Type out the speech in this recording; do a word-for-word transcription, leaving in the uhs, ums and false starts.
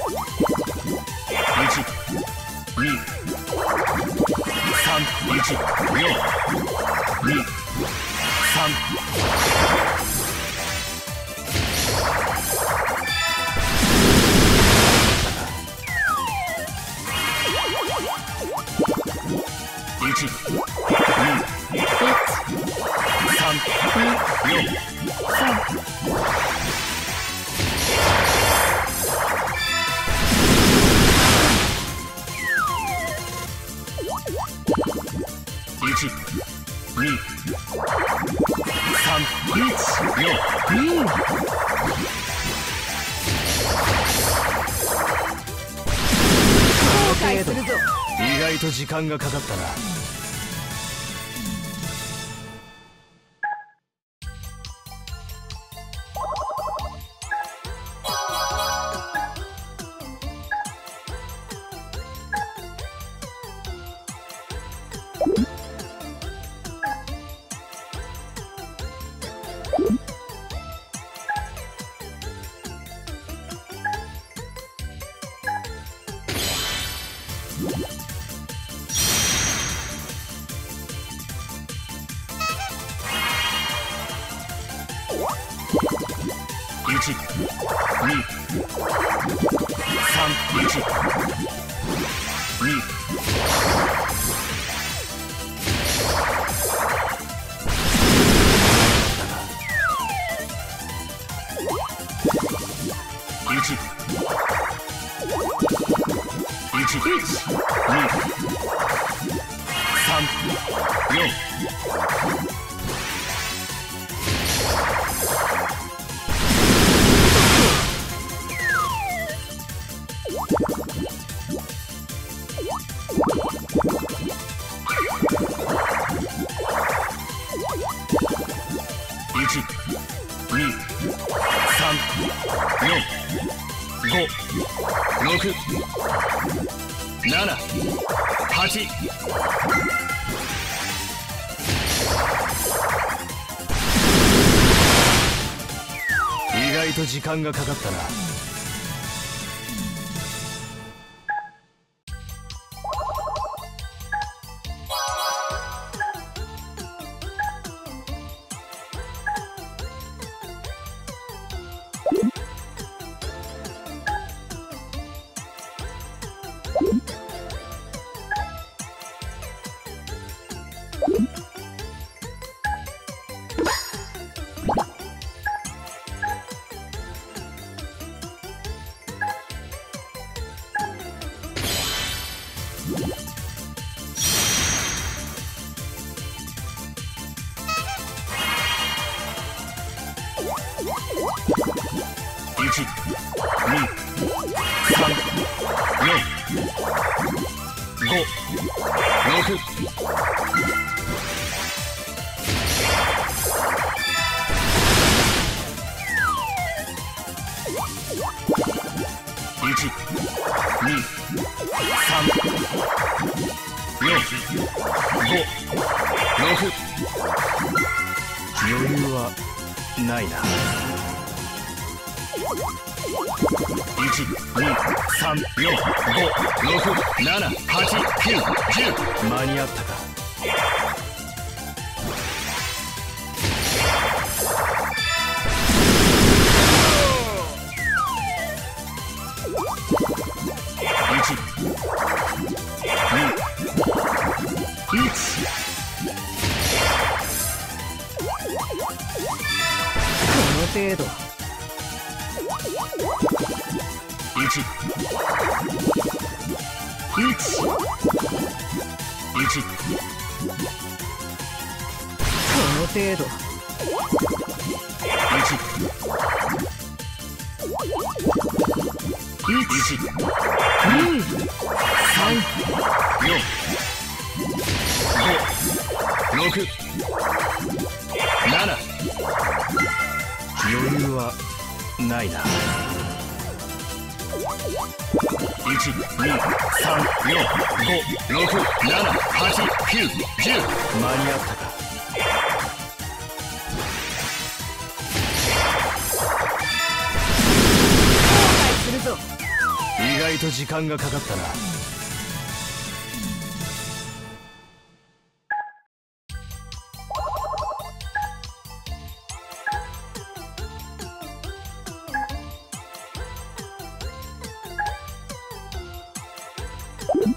にさんいちよんにさんいちにさんよんさんいちにさんいちよんに後悔するぞ。 意外と時間がかかったな。いちにさんいちにいちいちにさんよんいちにさんよんごろくななはち意外と時間がかかったな。いちにさんよんごろくいちにさんよんごろく余裕はないな。いちにさんよんごろくななはちきゅうじゅう間に合ったか。いちにいちこの程度。 いちいちいちこの程度。 いちいちにさんよんごろくなな余裕はないな。いちにさんよんごろくななはちきゅうじゅう間に合ったか。 後悔するぞ。 外と時間がかかったな。 you